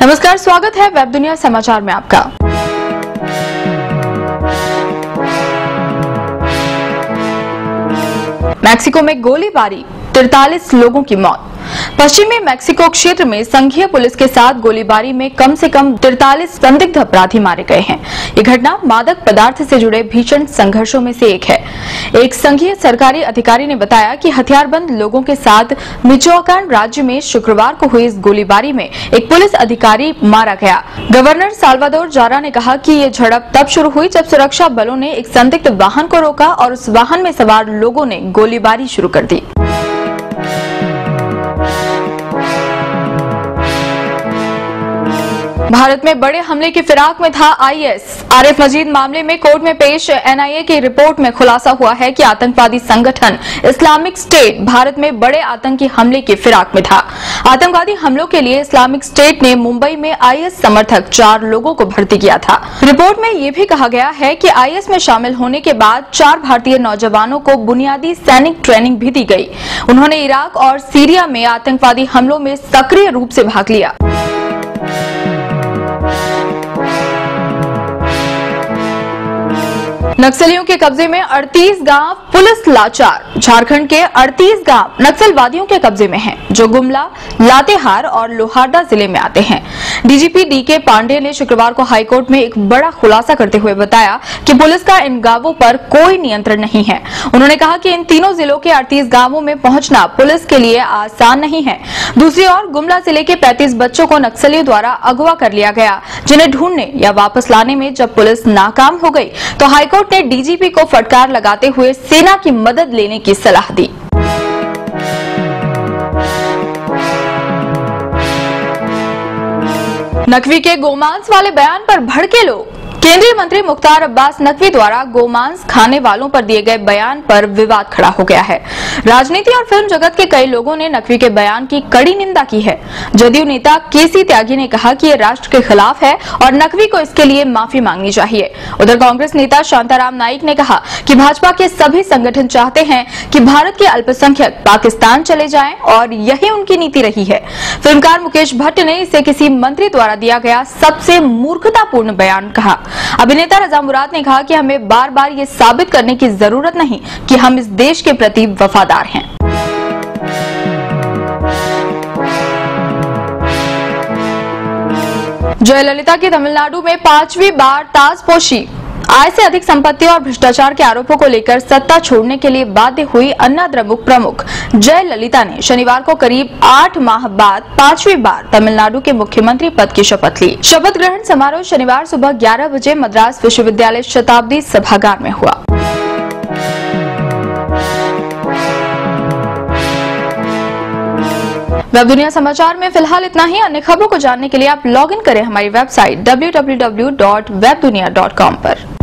नमस्कार, स्वागत है वेब दुनिया समाचार में आपका। मैक्सिको में गोलीबारी, 43 लोगों की मौत। पश्चिमी मैक्सिको क्षेत्र में संघीय पुलिस के साथ गोलीबारी में कम से कम 43 संदिग्ध अपराधी मारे गए हैं। ये घटना मादक पदार्थ से जुड़े भीषण संघर्षों में से एक है। एक संघीय सरकारी अधिकारी ने बताया कि हथियारबंद लोगों के साथ मिचोआकान राज्य में शुक्रवार को हुई इस गोलीबारी में एक पुलिस अधिकारी मारा गया। गवर्नर साल्वाडोर जारा ने कहा कि ये झड़प तब शुरू हुई जब सुरक्षा बलों ने एक संदिग्ध वाहन को रोका और उस वाहन में सवार लोगों ने गोलीबारी शुरू कर दी। भारत में बड़े हमले की फिराक में था आईएस। आरिफ मजीद मामले में कोर्ट में पेश एनआईए की रिपोर्ट में खुलासा हुआ है कि आतंकवादी संगठन इस्लामिक स्टेट भारत में बड़े आतंकी हमले की फिराक में था। आतंकवादी हमलों के लिए इस्लामिक स्टेट ने मुंबई में आईएस समर्थक 4 लोगों को भर्ती किया था। रिपोर्ट में ये भी कहा गया है कि आईएस में शामिल होने के बाद 4 भारतीय नौजवानों को बुनियादी सैनिक ट्रेनिंग भी दी गई। उन्होंने इराक और सीरिया में आतंकवादी हमलों में सक्रिय रूप से भाग लिया। नक्सलियों के कब्जे में 38 गांव, पुलिस लाचार। झारखंड के 38 गांव नक्सलवादियों के कब्जे में हैं, जो गुमला, लातेहार और लोहारदा जिले में आते हैं। डीजीपी डीके पांडे ने शुक्रवार को हाईकोर्ट में एक बड़ा खुलासा करते हुए बताया कि पुलिस का इन गांवों पर कोई नियंत्रण नहीं है। उन्होंने कहा कि इन तीनों जिलों के 38 गांवों में पहुंचना पुलिस के लिए आसान नहीं है। दूसरी ओर गुमला जिले के 35 बच्चों को नक्सलियों द्वारा अगवा कर लिया गया, जिन्हें ढूंढने या वापस लाने में जब पुलिस नाकाम हो गई तो हाईकोर्ट ने डीजीपी को फटकार लगाते हुए सेना की मदद लेने की सलाह दी। नकवी के गोमांस वाले बयान पर भड़के लोग। केंद्रीय मंत्री मुख्तार अब्बास नकवी द्वारा गोमांस खाने वालों पर दिए गए बयान पर विवाद खड़ा हो गया है। राजनीति और फिल्म जगत के कई लोगों ने नकवी के बयान की कड़ी निंदा की है। जदयू नेता केसी त्यागी ने कहा कि ये राष्ट्र के खिलाफ है और नकवी को इसके लिए माफी मांगनी चाहिए। उधर कांग्रेस नेता शांताराम नाइक ने कहा कि भाजपा के सभी संगठन चाहते हैं कि भारत के अल्पसंख्यक पाकिस्तान चले जाएं और यही उनकी नीति रही है। फिल्मकार मुकेश भट्ट ने इसे किसी मंत्री द्वारा दिया गया सबसे मूर्खतापूर्ण बयान कहा। अभिनेता रजा मुराद ने कहा कि हमें बार बार ये साबित करने की जरूरत नहीं कि हम इस देश के प्रति वफादार हैं। जयललिता की तमिलनाडु में 5वीं बार ताजपोशी। आय से अधिक संपत्ति और भ्रष्टाचार के आरोपों को लेकर सत्ता छोड़ने के लिए बाध्य हुई अन्ना द्रमुक प्रमुख जयललिता ने शनिवार को करीब 8 माह बाद 5वीं बार तमिलनाडु के मुख्यमंत्री पद की शपथ ली। शपथ ग्रहण समारोह शनिवार सुबह 11 बजे मद्रास विश्वविद्यालय शताब्दी सभागार में हुआ। वेब दुनिया समाचार में फिलहाल इतना ही। अन्य खबरों को जानने के लिए आप लॉग इन करें हमारी वेबसाइट www.webdunia.com पर।